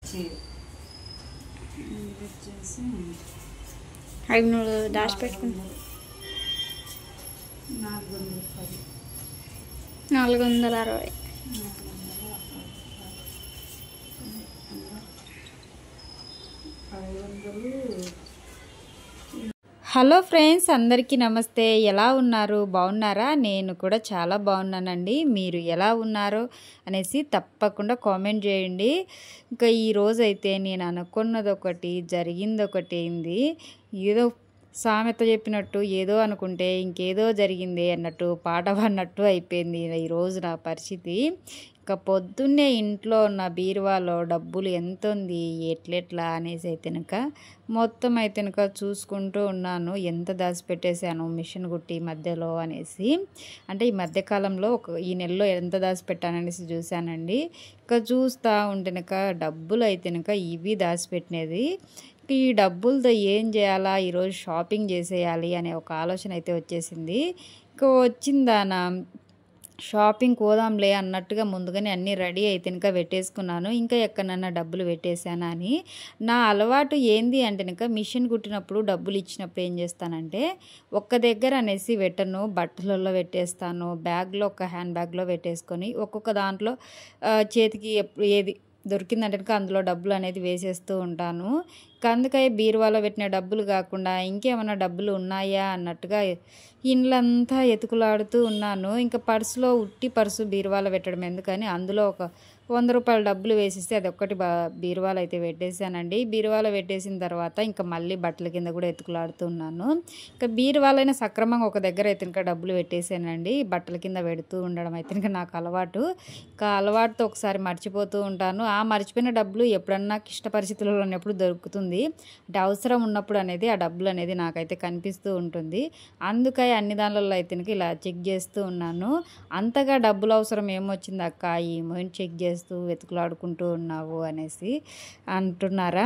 వచ్చేసి అవి నువ్వు దాచిపెట్టుకుని 460. హలో ఫ్రెండ్స్, అందరికీ నమస్తే. ఎలా ఉన్నారు? బాగున్నారా? నేను కూడా చాలా బాగున్నానండి. మీరు ఎలా ఉన్నారు అనేసి తప్పకుండా కామెంట్ చేయండి. ఇంకా ఈరోజు అయితే నేను అనుకున్నది ఒకటి, జరిగింది ఒకటి అయింది. ఏదో సామెత చెప్పినట్టు ఏదో అనుకుంటే ఇంకేదో జరిగింది అన్నట్టు పాట పాడినట్టు అయిపోయింది ఈరోజు నా పరిస్థితి. ఇక పొద్దున్నే ఇంట్లో ఉన్న బీరువాలో డబ్బులు ఎంత ఉంది, ఎట్లెట్లా అనేసి అయితేనక మొత్తం అయితేనక చూసుకుంటూ ఉన్నాను. ఎంత దాచిపెట్టేశాను మిషన్ కుట్టి మధ్యలో అనేసి, అంటే ఈ మధ్యకాలంలో ఈ నెలలో ఎంత దాచిపెట్టాననేసి చూశానండి. ఇక చూస్తూ ఉంటేనక డబ్బులు అయితేనక ఇవి దాచిపెట్టినది. ఈ డబ్బులతో ఏం చేయాలా, ఈరోజు షాపింగ్ చేసేయాలి అనే ఒక ఆలోచన అయితే వచ్చేసింది. ఇక వచ్చిందానా షాపింగ్ పోదాంలే అన్నట్టుగా ముందుగానే అన్నీ రెడీ అయితే ఇంకా పెట్టేసుకున్నాను. ఇంకా ఎక్కడన్నా డబ్బులు పెట్టేశానా అని. నా అలవాటు ఏంది అంటే ఇంకా మిషన్ కుట్టినప్పుడు డబ్బులు ఇచ్చినప్పుడు ఏం చేస్తానంటే ఒక్క దగ్గర అనేసి పెట్టను, బట్టలలో పెట్టేస్తాను, బ్యాగ్లో ఒక హ్యాండ్ బ్యాగ్లో పెట్టేసుకొని ఒక్కొక్క దాంట్లో చేతికి ఏది దొరికిందంటే అందులో డబ్బులు అనేది వేసేస్తూ ఉంటాను. అందుకే బీరువాలో పెట్టిన డబ్బులు కాకుండా ఇంకేమైనా డబ్బులు ఉన్నాయా అన్నట్టుగా ఇండ్లంతా ఎతుకులాడుతూ ఉన్నాను. ఇంకా పర్సులో ఉట్టి పర్సు బీరువాలో పెట్టడం ఎందుకని అందులో ఒక 100 రూపాయల డబ్బులు వేసిస్తే అది ఒక్కటి బీరువాలో అయితే పెట్టేశానండి. బీరువాలో పెట్టేసిన తర్వాత ఇంకా మళ్ళీ బట్టల కింద కూడా ఎతుకులాడుతున్నాను. ఇంకా బీరువాలైనా సక్రమంగా ఒక దగ్గర అయితే ఇంకా డబ్బులు పెట్టేశానండి. బట్టల కింద పెడుతూ ఉండడం అయితే ఇంకా నాకు అలవాటు. ఇంకా అలవాటుతో ఒకసారి మర్చిపోతూ ఉంటాను. ఆ మర్చిపోయిన డబ్బులు ఎప్పుడన్నా ఇష్ట పరిస్థితుల్లో ఉన్నప్పుడు దొరుకుతుంది, అంటే అవసరం ఉన్నప్పుడు అనేది ఆ డబ్బులు అనేది నాకైతే కనిపిస్తూ ఉంటుంది. అందుకే అన్ని దానిలలో అయితే ఇలా చెక్ చేస్తూ ఉన్నాను. అంతగా డబ్బులు అవసరం ఏమొచ్చింది అక్క, ఏమో చెక్ చేస్తూ వెతుకులాడుకుంటూ ఉన్నావు అనేసి అంటున్నారా.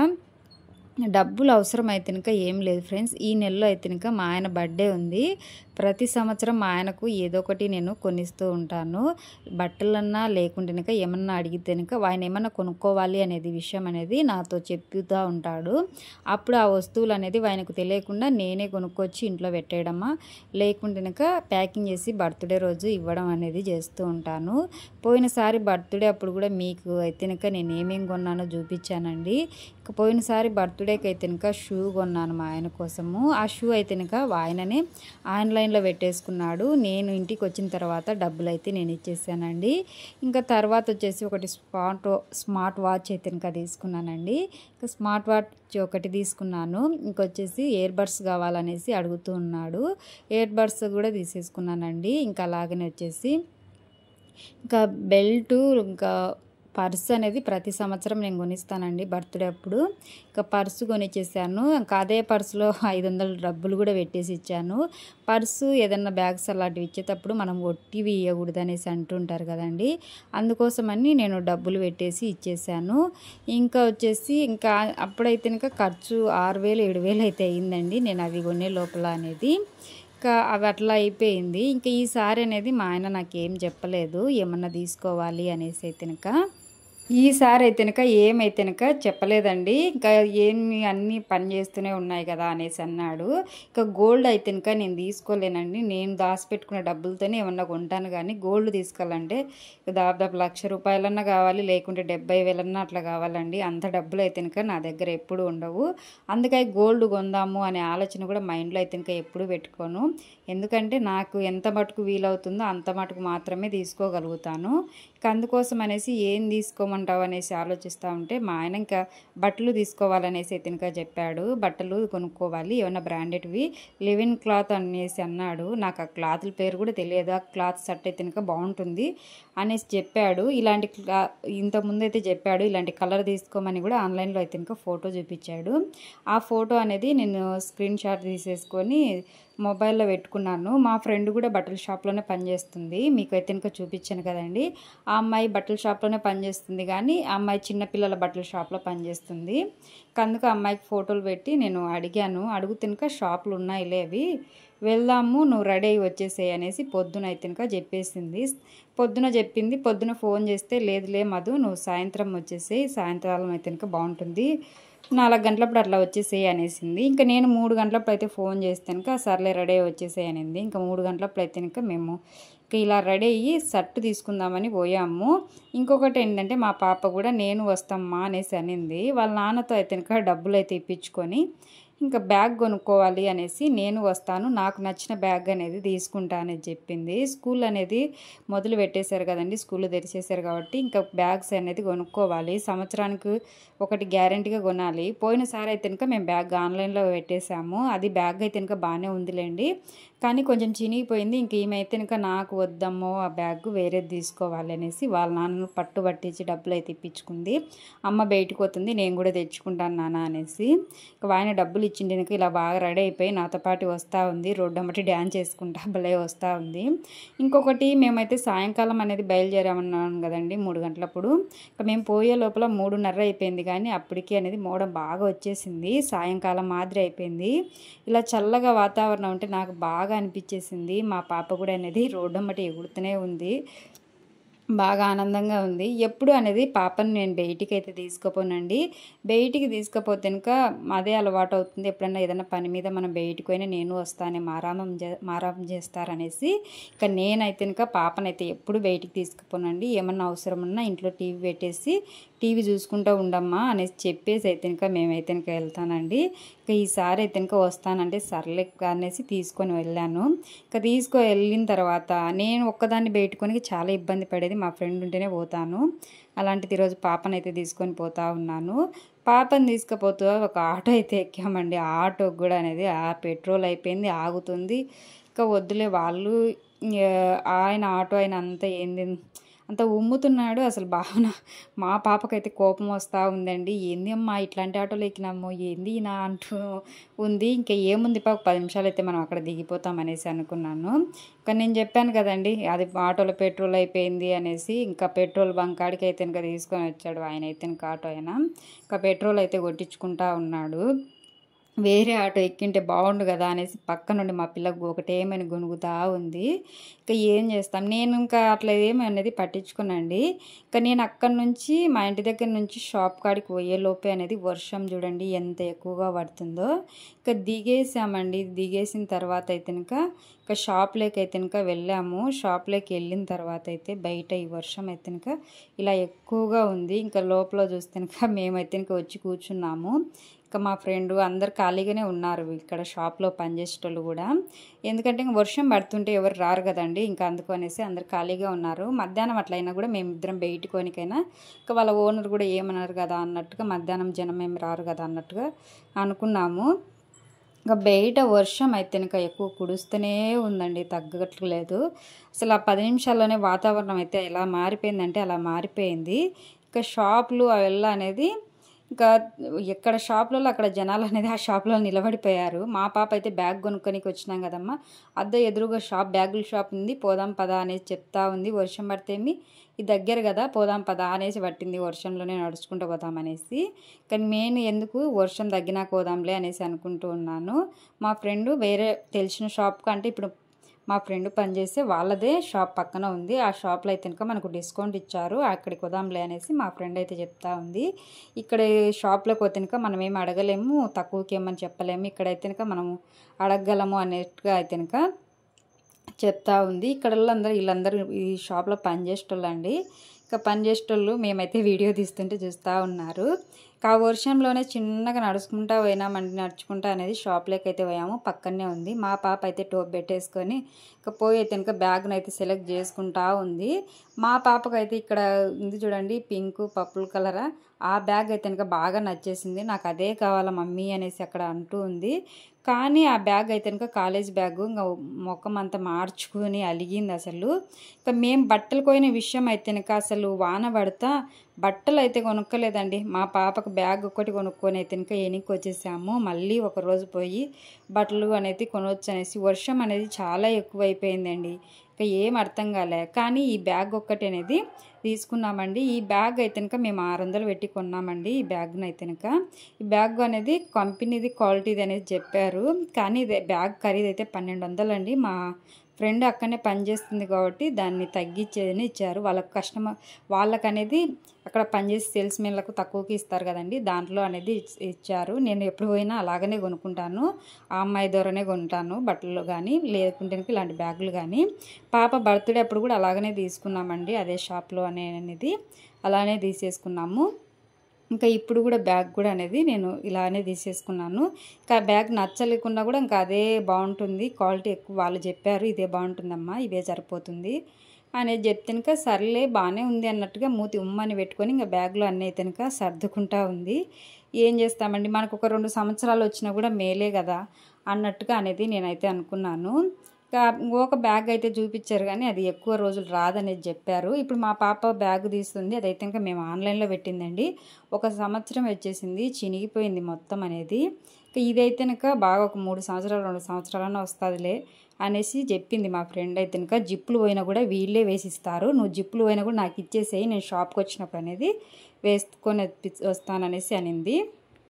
డబ్బులు అవసరం అయితే ఇంకా ఏం లేదు ఫ్రెండ్స్. ఈ నెలలో అయితే ఇంకా మా ఆయన బర్త్డే ఉంది. ప్రతి సంవత్సరం మా ఆయనకు ఏదో ఒకటి నేను కొనిస్తూ ఉంటాను. బట్టలన్నా లేకుంటే కనుక ఏమన్నా అడిగితే కనుక ఆయన ఏమన్నా కొనుక్కోవాలి అనేది విషయం అనేది నాతో చెప్తూ ఉంటాడు. అప్పుడు ఆ వస్తువులు అనేది ఆయనకు తెలియకుండా నేనే కొనుక్కొచ్చి ఇంట్లో పెట్టేయడమా, లేకుంటే కనుక ప్యాకింగ్ చేసి బర్త్డే రోజు ఇవ్వడం అనేది చేస్తూ ఉంటాను. పోయినసారి బర్త్డే అప్పుడు కూడా మీకు అయితే కనుక నేను ఏమేమి కొన్నానో చూపించానండి. ఇక పోయినసారి బర్త్డేకి అయితే కనుక షూ కొన్నాను మా ఆయన కోసము. ఆ షూ అయితే కనుక ఆయననే ఆన్లైన్లో పెట్టేసుకున్నాడు. నేను ఇంటికి వచ్చిన తర్వాత డబ్బులు అయితే నేను ఇచ్చేసానండి. ఇంకా తర్వాత వచ్చేసి ఒకటి స్మార్ట్ వాచ్ అయితే కనుక తీసుకున్నానండి. ఇంకా స్మార్ట్ వాచ్ ఒకటి తీసుకున్నాను. ఇంకొచ్చేసి ఇయర్ బడ్స్ కావాలనేసి అడుగుతూ ఉన్నాడు. ఇయర్ బడ్స్ కూడా తీసేసుకున్నానండి. ఇంకా అలాగనే వచ్చేసి ఇంకా బెల్టు, ఇంకా పర్సు అనేది ప్రతి సంవత్సరం నేను కొనిస్తానండి బర్త్డే అప్పుడు. ఇంకా పర్సు కొనిచ్చేసాను. ఇంకా అదే పర్సులో 500 డబ్బులు కూడా పెట్టేసి ఇచ్చాను. పర్సు ఏదన్నా బ్యాగ్స్ అలాంటివి ఇచ్చేటప్పుడు మనం ఒట్టివి ఇవ్వకూడదు అనేసి అంటుంటారు కదండి, అందుకోసమని నేను డబ్బులు పెట్టేసి ఇచ్చేసాను. ఇంకా వచ్చేసి ఇంకా అప్పుడైతే ఇంకా ఖర్చు 6000-7000 అయితే అయ్యిందండి నేను అవి కొనే లోపల అనేది. ఇంకా అవి అట్లా అయిపోయింది. ఇంకా ఈసారి అనేది మా ఆయన నాకేం చెప్పలేదు ఏమన్నా తీసుకోవాలి అనేసి అయితే కనుక. ఈసారి అయితే కనుక ఏమైతే కనుక చెప్పలేదండి. ఇంకా ఏమి అన్నీ పని చేస్తూనే ఉన్నాయి కదా అనేసి అన్నాడు. ఇంకా గోల్డ్ అయితే కనుక నేను తీసుకోలేనండి. నేను దాచిపెట్టుకున్న డబ్బులతోనే ఏమన్నా కొంటాను, కానీ గోల్డ్ తీసుకోవాలంటే దాదాపు 1,00,000 రూపాయలన్నా కావాలి, లేకుంటే 70,000 అట్లా కావాలండి. అంత డబ్బులు అయితే కనుక నా దగ్గర ఎప్పుడు ఉండవు. అందుకే గోల్డ్ కొందాము అనే ఆలోచన కూడా మైండ్లో అయితే కనుక ఎప్పుడు పెట్టుకోను. ఎందుకంటే నాకు ఎంత మటుకు వీలవుతుందో అంత మటుకు మాత్రమే తీసుకోగలుగుతాను. ఇంకా అందుకోసం అనేసి ఏం తీసుకోమంటావు అనేసి ఆలోచిస్తూ ఉంటే మా ఆయన ఇంకా బట్టలు తీసుకోవాలనేసి అయితే ఇంకా చెప్పాడు. బట్టలు కొనుక్కోవాలి, ఏమన్నా బ్రాండెడ్వి, లివిన్ క్లాత్ అనేసి అన్నాడు. నాకు ఆ క్లాత్ల పేరు కూడా తెలియదు. ఆ క్లాత్ షర్ట్ అయితే ఇంకా బాగుంటుంది అనేసి చెప్పాడు. ఇలాంటి ఇంతకుముందు అయితే చెప్పాడు ఇలాంటి కలర్ తీసుకోమని కూడా. ఆన్లైన్లో అయితే ఇంకా ఫోటో చూపించాడు. ఆ ఫోటో అనేది నేను స్క్రీన్ షాట్ తీసేసుకొని మొబైల్లో పెట్టుకున్నాను. మా ఫ్రెండ్ కూడా బట్టల షాప్లోనే పనిచేస్తుంది. మీకైతే ఇంకా చూపించాను కదండి. ఆ అమ్మాయి బట్టల షాప్లోనే పనిచేస్తుంది, కానీ ఆ అమ్మాయి చిన్నపిల్లల బట్టల షాప్లో పనిచేస్తుంది. అందుకు ఆ అమ్మాయికి ఫోటోలు పెట్టి నేను అడిగాను. అడుగుతినక షాపులు ఉన్నాయిలే అవి, వెళ్దాము, నువ్వు రెడీ అయ్యి వచ్చేసేయి అనేసి పొద్దున అయితే ఇంకా చెప్పేసింది. పొద్దున చెప్పింది. పొద్దున ఫోన్ చేస్తే లేదులే మధు, నువ్వు సాయంత్రం వచ్చేసేయి, సాయంత్రం అయితే ఇంకా బాగుంటుంది, 4 గంటలప్పుడు అట్లా వచ్చేసేయి అనేసింది. ఇంకా నేను 3 గంటలప్పుడు అయితే ఫోన్ చేస్తే ఇంకా సర్లే రెడీ అయ్యి వచ్చేసేయి అనింది. ఇంకా 3 గంటలప్పుడు అయితే ఇంకా మేము ఇలా రెడీ అయ్యి షర్ట్ తీసుకుందామని పోయాము. ఇంకొకటి ఏంటంటే మా పాప కూడా నేను వస్తామ్మా అనేసి అనింది. వాళ్ళ నాన్నతో అయితే ఇంకా డబ్బులు అయితే ఇప్పించుకొని ఇంకా బ్యాగ్ కొనుక్కోవాలి అనేసి, నేను వస్తాను, నాకు నచ్చిన బ్యాగ్ అనేది తీసుకుంటా అనేది చెప్పింది. స్కూల్ అనేది మొదలు పెట్టేశారు కదండి, స్కూల్ తెరిచేశారు కాబట్టి ఇంకా బ్యాగ్స్ అనేది కొనుక్కోవాలి. సంవత్సరానికి ఒకటి గ్యారెంటీగా కొనాలి. పోయినసారి అయితే ఇంకా మేము బ్యాగ్ ఆన్లైన్లో పెట్టేశాము. అది బ్యాగ్ అయితే ఇంకా బాగానే ఉందిలేండి, కానీ కొంచెం చినిగిపోయింది. ఇంక ఈమెయితే ఇంకా నాకు వద్దమ్మో ఆ బ్యాగ్, వేరేది తీసుకోవాలి అనేసి వాళ్ళ నాన్న పట్టుబట్టించి డబ్బులు అయితే ఇప్పించుకుంది. అమ్మ బయటకు పోతుంది, నేను కూడా తెచ్చుకుంటాను నాన్న అనేసి. ఇంకా ఆయన డబ్బులు ఇచ్చింది. ఇంకా ఇలా బాగా రెడీ అయిపోయి నాతో పాటు వస్తూ ఉంది. రోడ్డు అమ్మటి డ్యాన్స్ చేసుకుంటా భలే వస్తూ ఉంది. ఇంకొకటి, మేమైతే సాయంకాలం అనేది బయలుదేరామన్నాను కదండి 3 గంటలప్పుడు. ఇంకా మేము పోయే లోపల 3:30 అయిపోయింది, కానీ అప్పటికి అనేది మోడం బాగా వచ్చేసింది. సాయంకాలం మాదిరి అయిపోయింది. ఇలా చల్లగా వాతావరణం ఉంటే నాకు బాగా అనిపించేసింది. మా పాప కూడా అనేది రోడ్డు అమ్మటి ఎగురుతూనే ఉంది, బాగా ఆనందంగా ఉంది. ఎప్పుడు అనేది పాపని నేను బయటికి అయితే తీసుకుపోనండి. బయటికి తీసుకుపోతే ఇంకా అదే అలవాటు అవుతుంది. ఎప్పుడన్నా ఏదైనా పని మీద మనం బయటికి పోయినా నేను వస్తానే మారామం చేస్తారనేసి ఇంకా నేనైతే ఇంకా పాపనైతే ఎప్పుడు బయటికి తీసుకుపోనండి. ఏమన్నా అవసరం ఉన్నా ఇంట్లో టీవీ పెట్టేసి టీవీ చూసుకుంటూ ఉండమ్మా అనేసి చెప్పేసి అయితే ఇంకా మేమైతే ఇంకా వెళ్తానండి. ఇంకా ఈసారి అయితే ఇంకా వస్తానంటే సర్లే అనేసి తీసుకొని వెళ్ళాను. ఇంకా వెళ్ళిన తర్వాత నేను ఒక్కదాన్ని బయటకొని చాలా ఇబ్బంది పడేది. మా ఫ్రెండ్ ఉంటేనే పోతాను. అలాంటిది ఈరోజు పాపనైతే తీసుకొని పోతా ఉన్నాను. పాపని తీసుకుపోతూ ఒక ఆటో అయితే ఎక్కామండి. ఆ ఆటోకి కూడా అనేది పెట్రోల్ అయిపోయింది, ఆగుతుంది. ఇంకా వద్దులే, వాళ్ళు ఆయన ఆటో ఆయన అంతా ఏంది అంత ఉమ్ముతున్నాడు. అసలు భావన మా పాపకైతే కోపం వస్తూ ఉందండి. ఏంది అమ్మా ఇట్లాంటి ఆటోలో ఎక్కినాము, ఏంది నా అంటూ ఉంది. ఇంకా ఏముంది 10 నిమిషాలు అయితే మనం అక్కడ దిగిపోతాం అనేసి అనుకున్నాను. ఇంకా నేను చెప్పాను కదండి, అది ఆటోలో పెట్రోల్ అయిపోయింది అనేసి. ఇంకా పెట్రోల్ బంక్ కాడికి అయితే ఇంకా తీసుకొని వచ్చాడు ఆయన అయితే, ఇంకా ఆటో అయినా ఇంకా పెట్రోల్ అయితే కొట్టించుకుంటా ఉన్నాడు. వేరే ఆటో ఎక్కింటే బాగుండు కదా అనేసి పక్క నుండి మా పిల్లకు ఒకటేమని గొనుగుతూ ఉంది. ఇంకా ఏం చేస్తాం, నేను ఇంకా అట్లా ఏమి అనేది పట్టించుకున్నాండి. ఇంకా నేను అక్కడి నుంచి మా ఇంటి దగ్గర నుంచి షాప్ కాడికి పోయేలోపే అనేది వర్షం చూడండి ఎంత ఎక్కువగా పడుతుందో. ఇంకా దిగేసామండి. దిగేసిన తర్వాత అయితే ఇంకా షాప్లోకి అయితే ఇంకా వెళ్ళాము. షాప్లోకి వెళ్ళిన తర్వాత అయితే బయట ఈ వర్షం అయితే ఇంకా ఇలా ఎక్కువగా ఉంది. ఇంకా లోపల చూస్తే ఇంకా మేమైతే ఇంకా వచ్చి కూర్చున్నాము. ఇంకా మా ఫ్రెండ్ అందరు ఖాళీగానే ఉన్నారు ఇక్కడ షాప్లో పనిచేసేటోళ్ళు కూడా. ఎందుకంటే ఇంక వర్షం పడుతుంటే ఎవరు రారు కదండి, ఇంకా అందుకనేసి అందరు ఖాళీగా ఉన్నారు. మధ్యాహ్నం అట్లయినా కూడా మేమిద్దరం బయటికోనికైనా ఇంకా వాళ్ళ ఓనర్ కూడా ఏమన్నారు కదా అన్నట్టుగా, మధ్యాహ్నం జనం ఏమి రారు కదా అన్నట్టుగా అనుకున్నాము. ఇంకా బయట వర్షం అయితే ఇంకా ఎక్కువ కుడుస్తూనే ఉందండి, తగ్గట్లేదు. అసలు ఆ 10 నిమిషాల్లోనే వాతావరణం అయితే ఎలా మారిపోయిందంటే అలా మారిపోయింది. ఇంకా షాపులు అವೆಲ್ಲ అనేది ఇంకా ఎక్కడ షాపులలో అక్కడ జనాలు అనేది ఆ షాపులో నిలబడిపోయారు. మా పాప అయితే బ్యాగ్ కొనుక్కోనికి వచ్చినాం కదమ్మా, అద్దె ఎదురుగా బ్యాగుల షాప్ ఉంది, పోదాం పదా అనేసి చెప్తా ఉంది. వర్షం పడితేమి ఇది దగ్గర కదా, పోదాం పదా అనేసి పట్టింది. వర్షంలోనే నడుచుకుంటూ పోదాం అనేసి. కానీ నేను ఎందుకు వర్షం తగ్గినాక పోదాంలే అనేసి అనుకుంటూ ఉన్నాను. మా ఫ్రెండ్ వేరే తెలిసిన షాప్కి, అంటే ఇప్పుడు మా ఫ్రెండ్ పనిచేసే వాళ్ళదే షాప్ పక్కన ఉంది. ఆ షాప్లో అయితే కనుక మనకు డిస్కౌంట్ ఇచ్చారు, అక్కడికి వదాంలే అనేసి మా ఫ్రెండ్ అయితే చెప్తా ఉంది. ఇక్కడ షాప్లోకి పోతే కనుక మనం ఏమి అడగలేము, తక్కువకి ఏమని చెప్పలేము. ఇక్కడైతే కనుక మనము అడగగలము అన్నట్టుగా అయితే కనుక చెప్తా ఉంది. ఇక్కడ వీళ్ళందరూ ఈ షాప్లో పనిచేసేటోళ్ళు అండి. ఇంకా పనిచేసేటోళ్ళు మేమైతే వీడియో తీస్తుంటే చూస్తూ ఉన్నారు. ఆ వర్షంలోనే చిన్నగా నడుచుకుంటా పోయినామండి. నడుచుకుంటా అనేది షాప్లోకి అయితే పోయాము, పక్కనే ఉంది. మా పాప అయితే టోప్ పెట్టేసుకొని ఇంకా పోయి అయితే ఇంకా బ్యాగ్ను అయితే సెలెక్ట్ చేసుకుంటా ఉంది. మా పాపకైతే ఇక్కడ ఉంది చూడండి, పింక్ పర్పుల్ కలర్, ఆ బ్యాగ్ అయితే కనుక బాగా నచ్చేసింది. నాకు అదే కావాలా మమ్మీ అనేసి అక్కడ అంటూ ఉంది. కానీ ఆ బ్యాగ్ అయితే కనుక కాలేజ్ బ్యాగు ఇంకా ముఖం అంతా మార్చుకొని అలిగింది అసలు. ఇంకా మేము బట్టలు పోయిన విషయం అయితే కనుక అసలు వాన పడతా బట్టలు అయితే కొనుక్కోలేదండి. మా పాపకు బ్యాగ్ ఒక్కటి కొనుక్కొని అయితే కనుక వెనక్కి వచ్చేసాము. మళ్ళీ ఒకరోజు పోయి బట్టలు అనేది కొనవచ్చు అనేసి వర్షం అనేది చాలా ఎక్కువ అయిపోయిందండి. ఇంకా ఏం అర్థం కాలే. కానీ ఈ బ్యాగ్ ఒక్కటి అనేది తీసుకున్నామండి. ఈ బ్యాగ్ అయితే కనుక మేము 600 పెట్టి కొన్నామండి. ఈ బ్యాగ్ను అయితే కనుక ఈ బ్యాగ్ అనేది కంపెనీది క్వాలిటీది అనేది చెప్పారు. కానీ ఇది బ్యాగ్ ఖరీదు అయితే 1200 అండి. మా ఫ్రెండ్ అక్కడనే పనిచేస్తుంది కాబట్టి దాన్ని తగ్గించేదని ఇచ్చారు. వాళ్ళకనేది అక్కడ పనిచేసి సేల్స్మెన్లకు తక్కువకి ఇస్తారు కదండి, దాంట్లో అనేది ఇచ్చారు. నేను ఎప్పుడు పోయినా అలాగనే కొనుక్కుంటాను. ఆ అమ్మాయి ద్వారానే కొంటాను బట్టలు కానీ, లేకుంటే ఇలాంటి బ్యాగులు కానీ. పాప బర్త్డే అప్పుడు కూడా అలాగనే తీసుకున్నామండి, అదే షాప్లో అనేది అలానే తీసేసుకున్నాము. ఇంకా ఇప్పుడు కూడా బ్యాగ్ కూడా అనేది నేను ఇలానే తీసేసుకున్నాను. ఇంకా బ్యాగ్ నచ్చలేకుండా కూడా ఇంకా అదే బాగుంటుంది, క్వాలిటీ ఎక్కువ వాళ్ళు చెప్పారు ఇదే బాగుంటుందమ్మా, ఇవే సరిపోతుంది అనేది చెప్తే ఇంకా సర్లే బాగానే ఉంది అన్నట్టుగా మూతి ఉమ్మని పెట్టుకొని ఇంకా బ్యాగ్లో అన్నీ అయితే కనుక సర్దుకుంటా ఉంది. ఏం చేస్తామండి, మనకు ఒక 2 సంవత్సరాలు వచ్చినా కూడా మేలే కదా అన్నట్టుగా అనేది నేనైతే అనుకున్నాను. ఒక బ్యాగ్ అయితే చూపించారు కానీ అది ఎక్కువ రోజులు రాదనేది చెప్పారు. ఇప్పుడు మా పాప బ్యాగ్ తీస్తుంది, అదైతే ఇంకా మేము ఆన్లైన్లో పెట్టిందండి. 1 సంవత్సరం వచ్చేసింది, చినిగిపోయింది మొత్తం అనేది. ఇదైతే కనుక బాగా ఒక 3 సంవత్సరాలు 2 సంవత్సరాలన్నా వస్తుందిలే అనేసి చెప్పింది మా ఫ్రెండ్. అయితే కనుక జిప్పులు పోయినా కూడా వీళ్ళే వేసిస్తారు, నువ్వు జిప్పులు పోయినా కూడా నాకు ఇచ్చేసేయి, నేను షాప్కి వచ్చినప్పుడు అనేది వేసుకొని వస్తాననేసి అనింది.